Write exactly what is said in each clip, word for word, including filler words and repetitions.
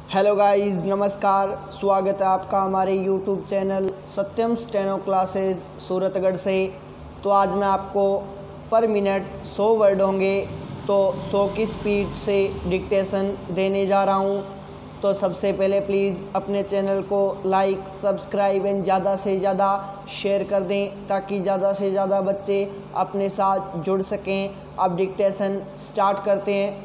Hello guys, नमस्कार। स्वागत है आपका हमारे YouTube channel Satyam steno classes Suratgarh से। तो आज मैं आपको पर मिनट सौ वर्ड होंगे तो सौ की स्पीड से डिक्टेशन देने जा रहा हूँ। तो सबसे पहले प्लीज़ अपने चैनल को लाइक, सब्सक्राइब एंड ज़्यादा से ज़्यादा शेयर कर दें ताकि ज़्यादा से ज़्यादा बच्चे अपने साथ जुड़ सकें। अब डिक्टेशन स्टार्ट करते हैं।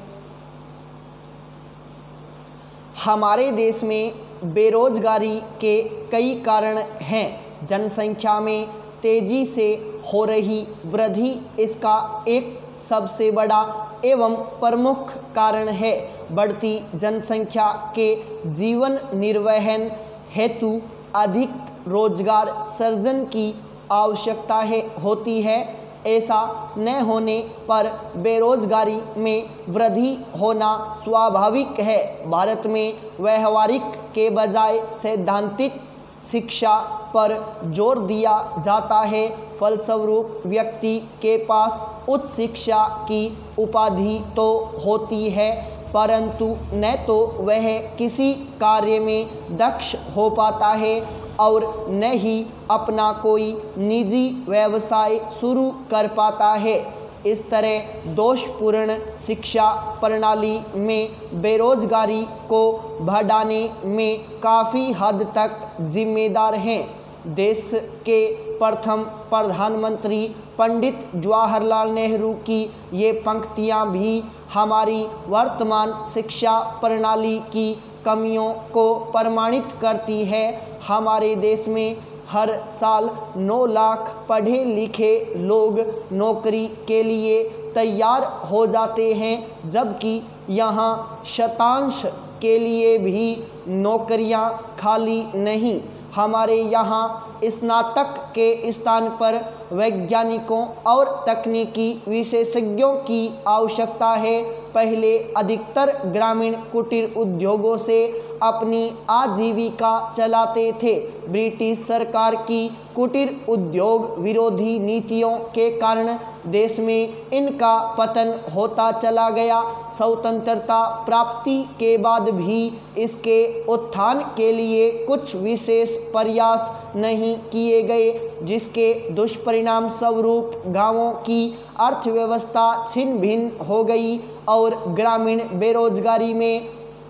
हमारे देश में बेरोजगारी के कई कारण हैं। जनसंख्या में तेज़ी से हो रही वृद्धि इसका एक सबसे बड़ा एवं प्रमुख कारण है। बढ़ती जनसंख्या के जीवन निर्वहन हेतु अधिक रोजगार सृजन की आवश्यकता है होती है। ऐसा न होने पर बेरोजगारी में वृद्धि होना स्वाभाविक है। भारत में व्यावहारिक के बजाय सैद्धांतिक शिक्षा पर जोर दिया जाता है। फलस्वरूप व्यक्ति के पास उच्च शिक्षा की उपाधि तो होती है, परंतु न तो वह किसी कार्य में दक्ष हो पाता है और न ही अपना कोई निजी व्यवसाय शुरू कर पाता है। इस तरह दोषपूर्ण शिक्षा प्रणाली में बेरोजगारी को बढ़ाने में काफ़ी हद तक जिम्मेदार हैं। देश के प्रथम प्रधानमंत्री पंडित जवाहरलाल नेहरू की ये पंक्तियां भी हमारी वर्तमान शिक्षा प्रणाली की कमियों को प्रमाणित करती है। हमारे देश में हर साल नौ लाख पढ़े लिखे लोग नौकरी के लिए तैयार हो जाते हैं, जबकि यहाँ शतांश के लिए भी नौकरियाँ खाली नहीं। हमारे यहाँ स्नातक के स्थान पर वैज्ञानिकों और तकनीकी विशेषज्ञों की आवश्यकता है। पहले अधिकतर ग्रामीण कुटीर उद्योगों से अपनी आजीविका चलाते थे। ब्रिटिश सरकार की कुटीर उद्योग विरोधी नीतियों के कारण देश में इनका पतन होता चला गया। स्वतंत्रता प्राप्ति के बाद भी इसके उत्थान के लिए कुछ विशेष प्रयास नहीं किए गए, जिसके दुष्परिणाम स्वरूप गांवों की अर्थव्यवस्था छिन्न भिन्न हो गई और ग्रामीण बेरोजगारी में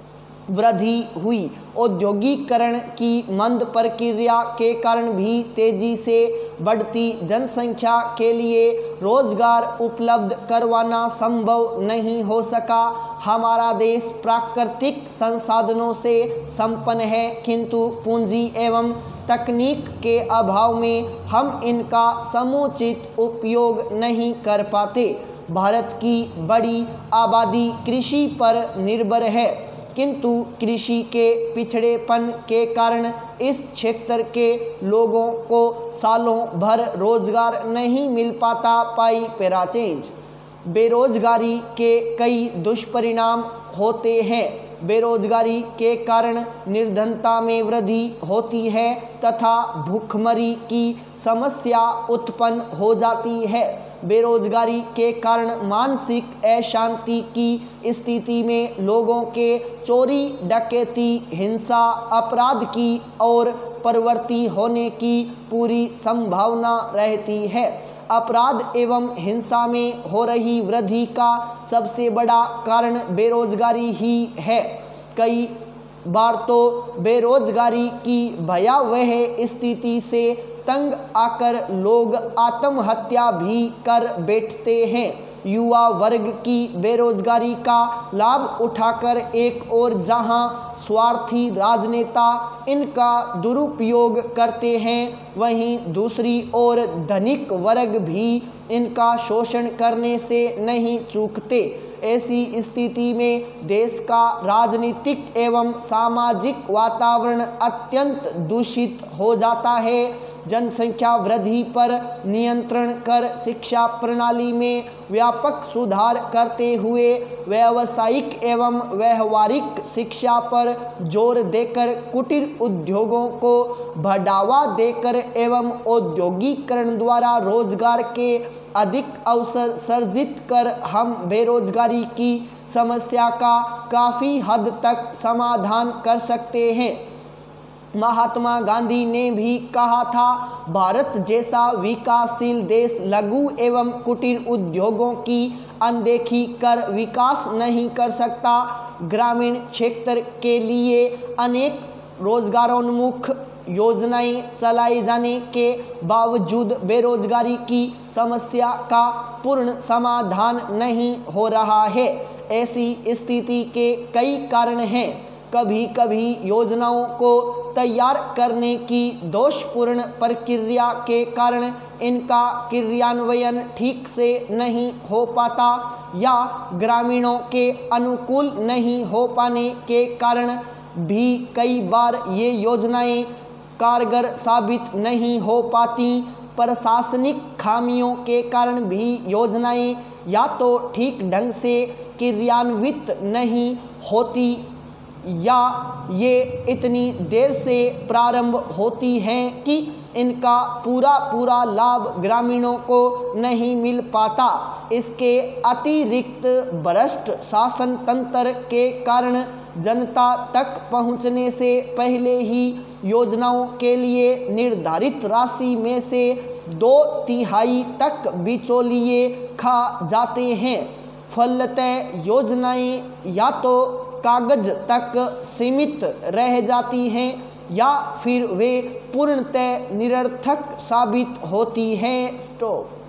वृद्धि हुई। औद्योगिकरण की मंद प्रक्रिया के कारण भी तेजी से बढ़ती जनसंख्या के लिए रोजगार उपलब्ध करवाना संभव नहीं हो सका। हमारा देश प्राकृतिक संसाधनों से संपन्न है, किंतु पूंजी एवं तकनीक के अभाव में हम इनका समुचित उपयोग नहीं कर पाते। भारत की बड़ी आबादी कृषि पर निर्भर है, किंतु कृषि के पिछड़ेपन के कारण इस क्षेत्र के लोगों को सालों भर रोजगार नहीं मिल पाता। पाई पैरा चेंज। बेरोजगारी के कई दुष्परिणाम होते हैं। बेरोजगारी के कारण निर्धनता में वृद्धि होती है तथा भूखमरी की समस्या उत्पन्न हो जाती है। बेरोजगारी के कारण मानसिक अशांति की स्थिति में लोगों के चोरी, डकैती, हिंसा, अपराध की ओर प्रवृत्ति होने की पूरी संभावना रहती है। अपराध एवं हिंसा में हो रही वृद्धि का सबसे बड़ा कारण बेरोजगारी ही है। कई बार तो बेरोजगारी की भयावह स्थिति से तंग आकर लोग आत्महत्या भी कर बैठते हैं। युवा वर्ग की बेरोजगारी का लाभ उठाकर एक और जहां स्वार्थी राजनेता इनका दुरुपयोग करते हैं, वहीं दूसरी ओर धनिक वर्ग भी इनका शोषण करने से नहीं चूकते। ऐसी स्थिति में देश का राजनीतिक एवं सामाजिक वातावरण अत्यंत दूषित हो जाता है। जनसंख्या वृद्धि पर नियंत्रण कर शिक्षा प्रणाली में व्यापक सुधार करते हुए व्यावसायिक एवं व्यवहारिक शिक्षा पर जोर देकर कुटीर उद्योगों को बढ़ावा देकर एवं औद्योगिकरण द्वारा रोजगार के अधिक अवसर सर्जित कर हम बेरोजगारी की समस्या का काफ़ी हद तक समाधान कर सकते हैं। महात्मा गांधी ने भी कहा था, भारत जैसा विकासशील देश लघु एवं कुटीर उद्योगों की अनदेखी कर विकास नहीं कर सकता। ग्रामीण क्षेत्र के लिए अनेक रोजगारोन्मुख योजनाएं चलाई जाने के बावजूद बेरोजगारी की समस्या का पूर्ण समाधान नहीं हो रहा है। ऐसी स्थिति के कई कारण हैं। कभी कभी योजनाओं को तैयार करने की दोषपूर्ण प्रक्रिया के कारण इनका क्रियान्वयन ठीक से नहीं हो पाता या ग्रामीणों के अनुकूल नहीं हो पाने के कारण भी कई बार ये योजनाएं कारगर साबित नहीं हो पाती। प्रशासनिक खामियों के कारण भी योजनाएं या तो ठीक ढंग से क्रियान्वित नहीं होती या ये इतनी देर से प्रारंभ होती हैं कि इनका पूरा पूरा लाभ ग्रामीणों को नहीं मिल पाता। इसके अतिरिक्त भ्रष्ट शासन तंत्र के कारण जनता तक पहुंचने से पहले ही योजनाओं के लिए निर्धारित राशि में से दो तिहाई तक बिचौलिए खा जाते हैं। फलतः योजनाएं या तो कागज तक सीमित रह जाती हैं या फिर वे पूर्णतः निरर्थक साबित होती हैं। स्टॉप।